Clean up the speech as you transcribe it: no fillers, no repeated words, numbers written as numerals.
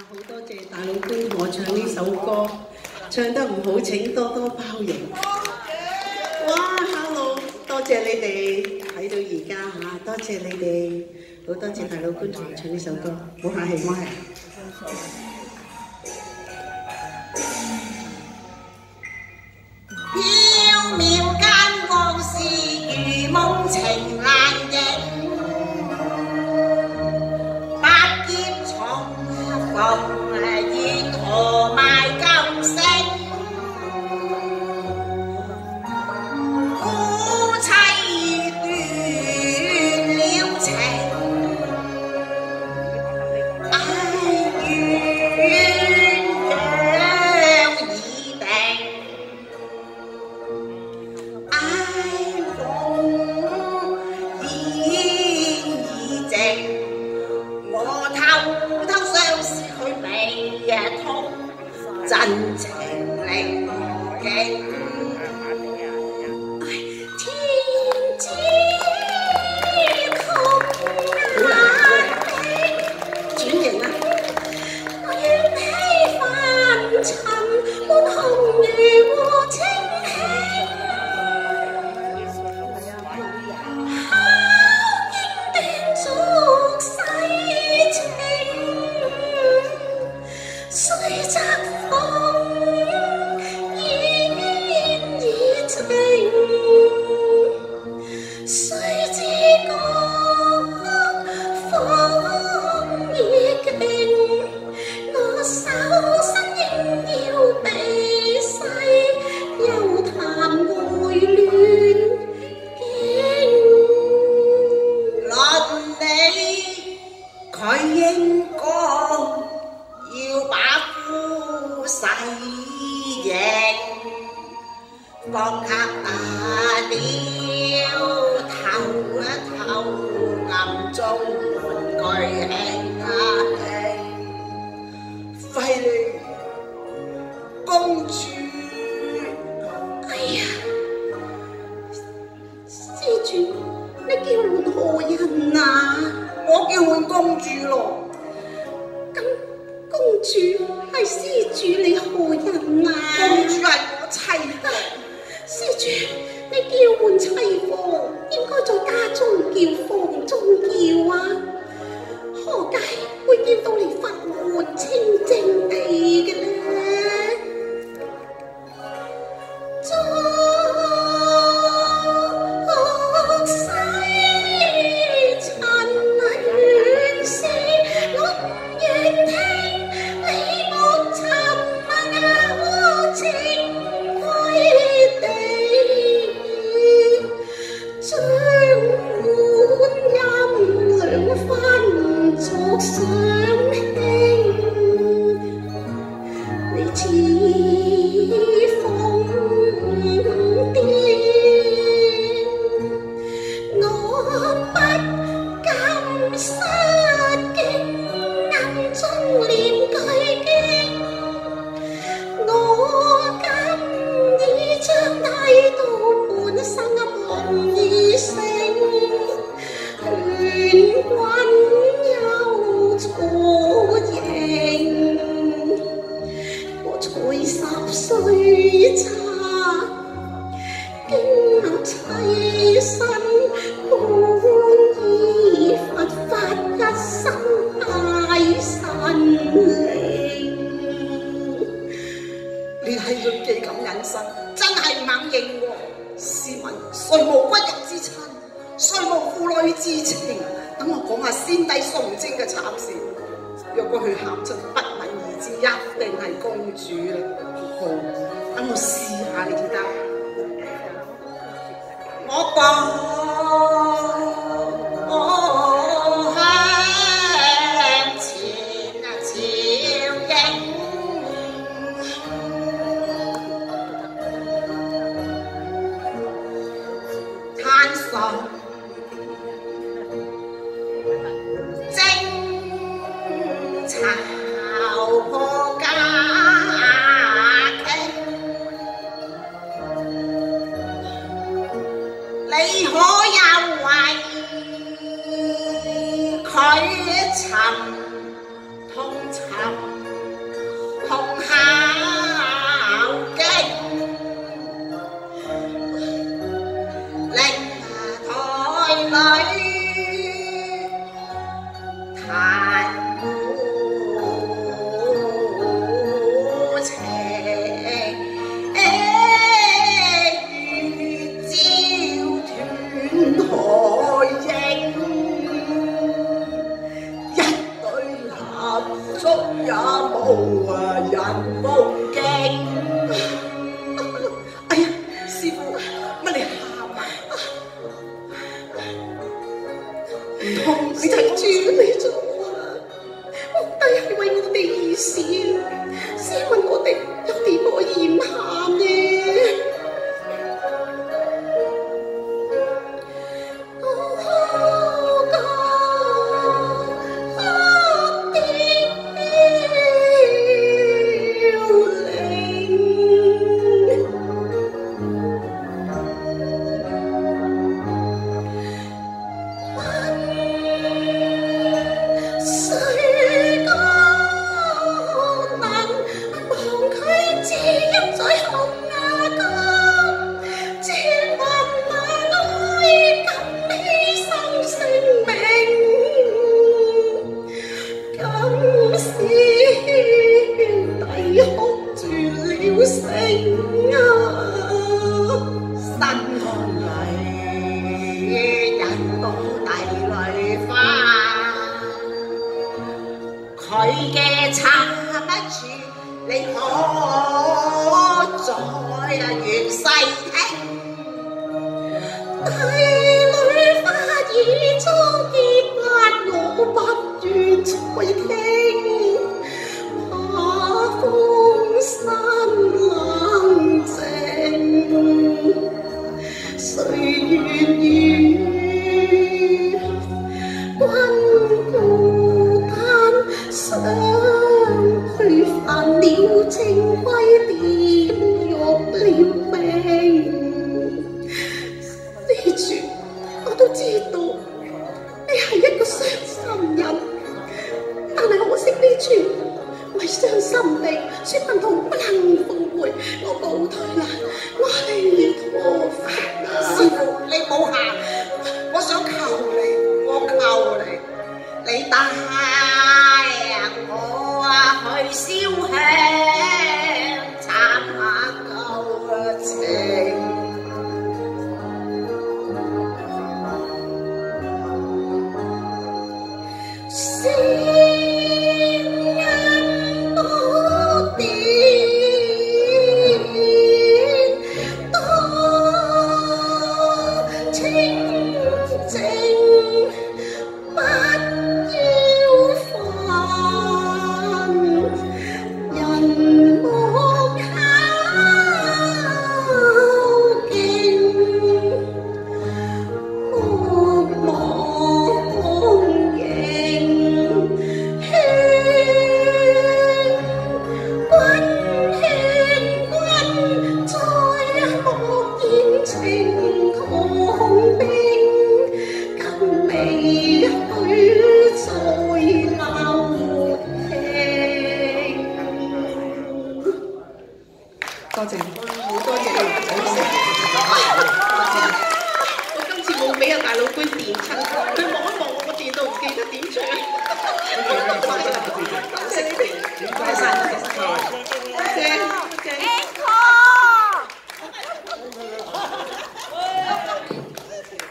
好多謝大老官同我唱呢首歌，唱得唔好請多多包容。哇 ，hello， 多謝你哋睇到而家嚇，多謝你哋，好多謝大老官同我唱呢首歌，唔好客氣，唔好客氣。 縹緲間往事如夢情難影，百劫重逢願何賣金星，夫妻斷了情，哀鸳鸯已定。真情靈境，天知痛難平。轉型啊！我願你凡塵滿紅如和清輕，巧經斷續世情，雖則佢應該要把夫婿認，放給大了頭暗中巨慶費利公主，哎呀，施主，你叫喚何人啊？我叫喚公主咯。咁公主係施主你何人啊？公主係我妻房。施主，你叫喚妻房，應該在家中叫，房中叫啊。何解會叫到你佛門清淨地嘅呢？你係論技咁隱身，真係唔肯認喎！試問誰無骨肉之親，誰無父女之情？等我講下先帝崇禎嘅慘事。若果佢喊出不問而知，一定係公主啦。好，等我試下你得。我講。破家傾，你可有為佢尋痛尋？ 也無人無勁。哎呀，師傅，乜你喊啊？唔通你睇住你咗啊？皇帝係為我哋而死，試問我哋又點可以唔喊呢？佢嘅慘一處，你可再越細聽。帝女花已初結壓，我不願再聽。怕風心冷靜，誰願與君孤單相去，煩了情歸點肉了命。呢處我都知道你係一個傷心人，但係可惜呢處為傷心地說不到不能復回，我告退啦，我離陀佛啦。師傅，你冇喊，我想求你，我求你，你帶我去燒香，參下舊情。 多謝。